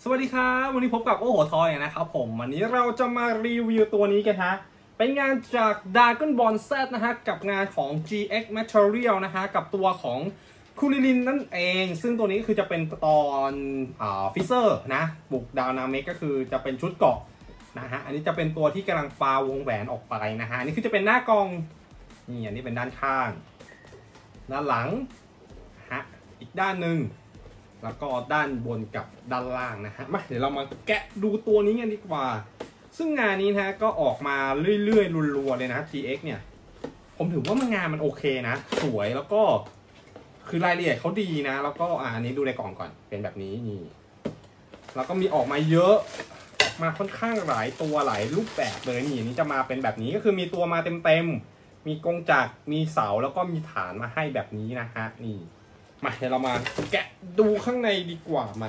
สวัสดีครับวันนี้พบกับโอ้โหทอยนะครับผมวันนี้เราจะมารีวิวตัวนี้กันฮะเป็นงานจาก Dragon Ball Z นะฮะกับงานของ GX Material นะฮะกับตัวของคูริลินนั่นเองซึ่งตัวนี้คือจะเป็นตอนฟิเซอร์นะบุกดาวนาเมกก็คือจะเป็นชุดเกาะนะฮะอันนี้จะเป็นตัวที่กำลังปาวงแหวนออกไปนะฮะอันนี้คือจะเป็นหน้ากองนี่อันนี้เป็นด้านข้างด้านหลังฮะอีกด้านหนึ่งแล้วก็ด้านบนกับด้านล่างนะฮะมาเดี๋ยวเรามาแกะดูตัวนี้กันดีกว่าซึ่งงานนี้นะก็ออกมาเรื่อยๆรัวๆเลยนะ GX เนี่ยผมถือว่ามันงานมันโอเคนะสวยแล้วก็คือรายละเอียดเขาดีนะแล้วก็อันนี้ดูในกล่องก่อนเป็นแบบนี้นี่แล้วก็มีออกมาเยอะมาค่อนข้างหลายตัวหลายรูปแบบเลยนี่นี้จะมาเป็นแบบนี้ก็คือมีตัวมาเต็มๆมีกงจักรมีเสาแล้วก็มีฐานมาให้แบบนี้นะฮะนี่มาเดี๋ยวเรามาแกะดูข้างในดีกว่ามา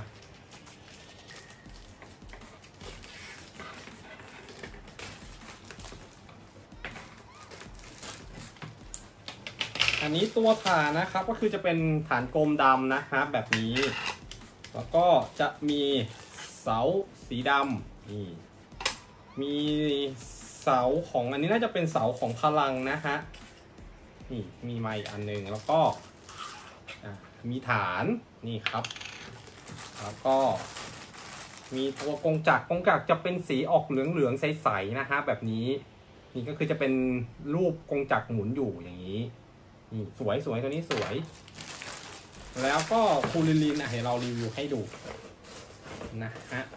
อันนี้ตัวฐานนะครับก็คือจะเป็นฐานกลมดำนะครับแบบนี้แล้วก็จะมีเสาสีดำนี่มีเสาของอันนี้น่าจะเป็นเสาของพลังนะฮะนี่มีไม้อีกอันหนึ่งแล้วก็มีฐานนี่ครับแล้วก็มีตัวกงจักรจะเป็นสีออกเหลืองๆใสๆนะฮะแบบนี้นี่ก็คือจะเป็นรูปกงจักรหมุนอยู่อย่างนี้นี่สวยตัวนี้สวยแล้วก็คูริลินให้เรารีวิวให้ดูนะฮะ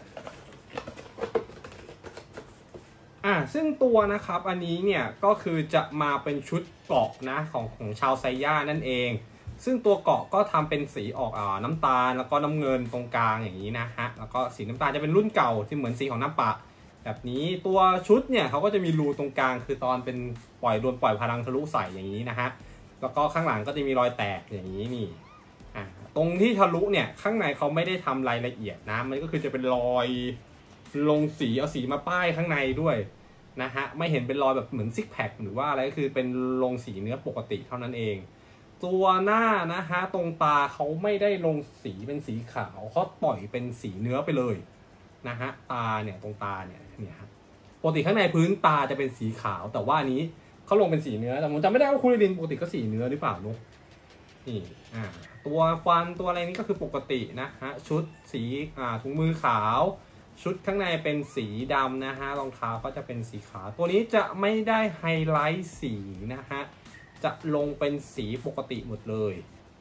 ซึ่งตัวนะครับอันนี้เนี่ยก็คือจะมาเป็นชุดเกราะนะของชาวไซย่านั่นเองซึ่งตัวเกาะก็ทำเป็นสีออกน้ำตาลแล้วก็น้ำเงินตรงกลางอย่างนี้นะฮะแล้วก็สีน้ำตาลจะเป็นรุ่นเก่าที่เหมือนสีของน้ำปะแบบนี้ตัวชุดเนี่ยเขาก็จะมีรูตรงกลางคือตอนเป็นโดนปล่อยพลังทะลุใส่อย่างนี้นะฮะแล้วก็ข้างหลังก็จะมีรอยแตกอย่างนี้นี่ตรงที่ทะลุเนี่ยข้างในเขาไม่ได้ทำรายละเอียดนะมันก็คือจะเป็นรอยลงสีเอาสีมาป้ายข้างในด้วยนะฮะไม่เห็นเป็นรอยแบบเหมือนซิกแพคหรือว่าอะไรก็คือเป็นลงสีเนื้อปกติเท่านั้นเองตัวหน้านะฮะตรงตาเขาไม่ได้ลงสีเป็นสีขาวเขาปล่อยเป็นสีเนื้อไปเลยนะฮะตาเนี่ยตรงตาเนี่ยครับปกติข้างในพื้นตาจะเป็นสีขาวแต่ว่านี้เขาลงเป็นสีเนื้อแต่ผมจำไม่ได้ว่าคูริลินปกติก็สีเนื้อหรือเปล่านุ๊กนี่ตัวฟันตัวอะไรนี้ก็คือปกตินะฮะชุดสีถุงมือขาวชุดข้างในเป็นสีดำนะฮะรองเท้าก็จะเป็นสีขาวตัวนี้จะไม่ได้ไฮไลท์สีนะฮะจะลงเป็นสีปกติหมดเลย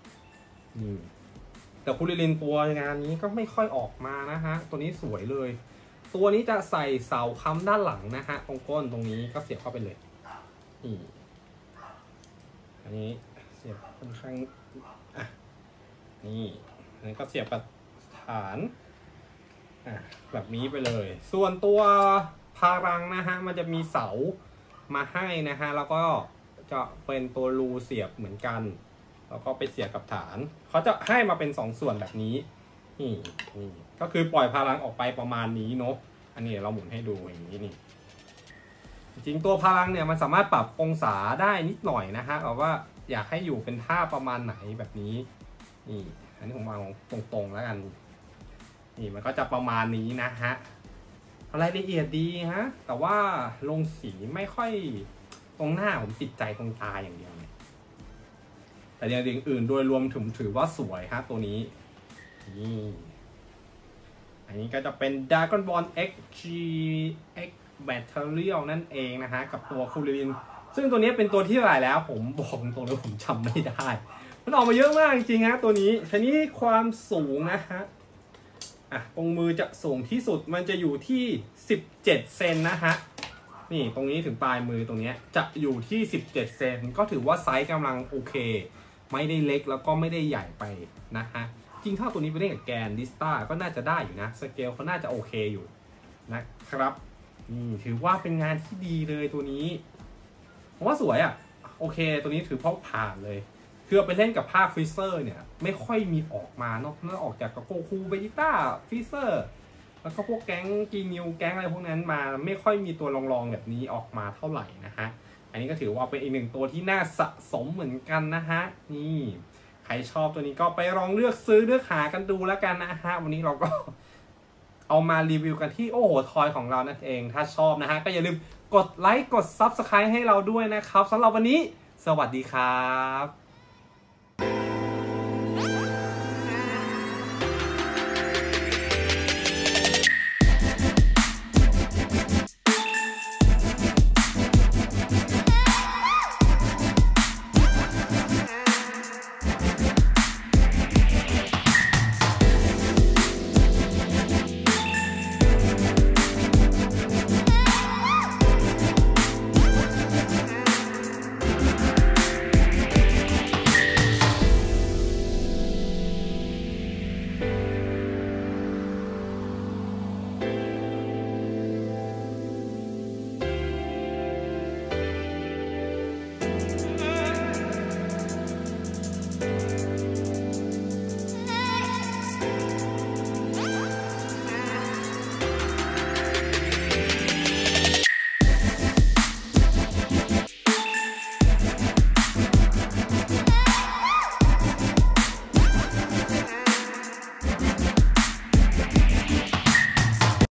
แต่คูริลินตัวงานนี้ก็ไม่ค่อยออกมานะฮะตัวนี้สวยเลยตัวนี้จะใส่เสาค้ำด้านหลังนะฮะตรงก้นตรงนี้ก็เสียบเข้าไปเลยนี่อันนี้เสียบค่อนข้างนี่อันนี้ก็เสียบกับฐานแบบนี้ไปเลยส่วนตัวพารังนะฮะมันจะมีเสามาให้นะฮะแล้วก็จะเป็นตัวรูเสียบเหมือนกันแล้วก็ไปเสียบกับฐานเขาจะให้มาเป็น2ส่วนแบบนี้นี่ก็คือปล่อยพลังออกไปประมาณนี้เนาะอันนี้เราหมุนให้ดูอย่างนี้นี่จริงตัวพลังเนี่ยมันสามารถปรับองศาได้นิดหน่อยนะฮะเอาว่าอยากให้อยู่เป็นท่าประมาณไหนแบบนี้นี่อันนี้ผมวางตรงๆแล้วกันนี่มันก็จะประมาณนี้นะฮะรายละเอียดดีฮะแต่ว่าลงสีไม่ค่อยตรงหน้าผมติดใจตรงตาอย่างเดียวแต่อย่างอื่นโดยรวมถือว่าสวยฮะตัวนี้นี่อันนี้ก็จะเป็น Dragon Ball X GX Material นั่นเองนะฮะกับตัวคูริลินซึ่งตัวนี้เป็นตัวที่เท่าไหร่แล้วผมบอกตรงๆเลยผมจำไม่ได้มันออกมาเยอะมากจริงๆฮะตัวนี้ทีนี้ความสูงนะฮะตรงมือจะสูงที่สุดมันจะอยู่ที่17เซนนะฮะนี่ตรงนี้ถึงปลายมือตรงนี้จะอยู่ที่17เซนก็ถือว่าไซส์กำลังโอเคไม่ได้เล็กแล้วก็ไม่ได้ใหญ่ไปนะฮะจริงถ้าตัวนี้ไปเล่นกับแกนดิสตาก็น่าจะได้อยู่นะสเกลเขาน่าจะโอเคอยู่นะครับถือว่าเป็นงานที่ดีเลยตัวนี้ผมว่าสวยโอเคตัวนี้ถือเพราะผ่านเลยคือไปเล่นกับภาคฟิเซอร์เนี่ยไม่ค่อยมีออกมานอกออกจากโกคูเบจิต้าฟิเซอร์แล้วก็พวกแก๊งกีนิวแก๊งอะไรพวกนั้นมาไม่ค่อยมีตัวลองๆแบบนี้ออกมาเท่าไหร่นะฮะอันนี้ก็ถือว่าเป็นอีกหนึ่งตัวที่น่าสะสมเหมือนกันนะฮะนี่ใครชอบตัวนี้ก็ไปลองเลือกซื้อเลือกหากันดูแล้วกันนะฮะวันนี้เราก็เอามารีวิวกันที่โอ้โหทอยของเรานั่นเองถ้าชอบนะฮะก็อย่าลืมกดไลค์กด Subscribe ให้เราด้วยนะครับสำหรับวันนี้สวัสดีครับ